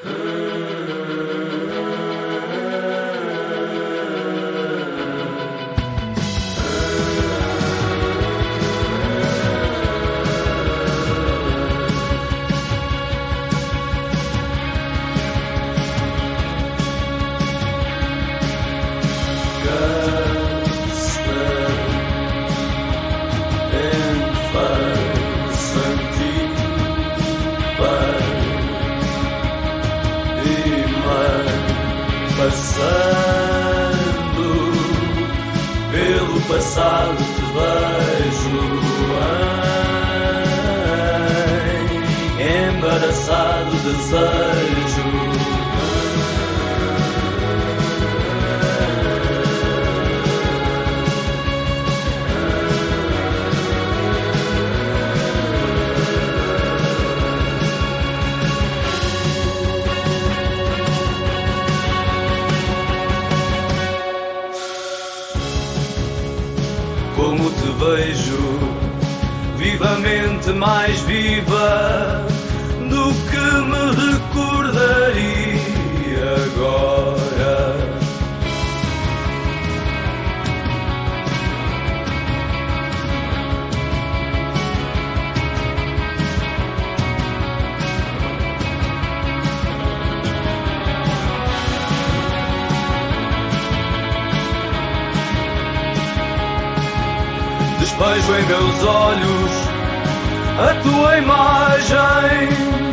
Passando pelo passado te vejo embaraçado desejo. Como te vejo, vivamente mais viva do que me recordaria agora. Despejo em meus olhos a tua imagem.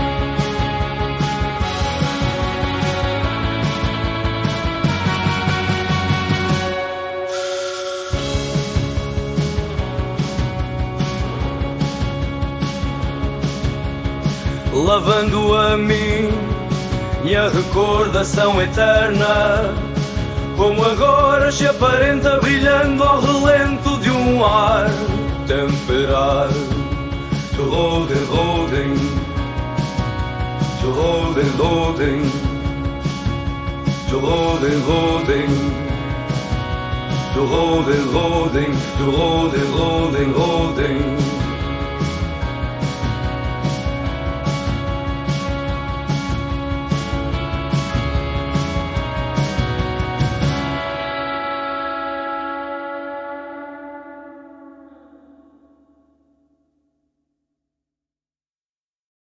Lavando a mim e a recordação eterna, como agora se aparenta brilhando ao relento de um ar temperado. To holding, holding, to holding, holding, to holding, holding, to holding, holding, to holding, holding, holding.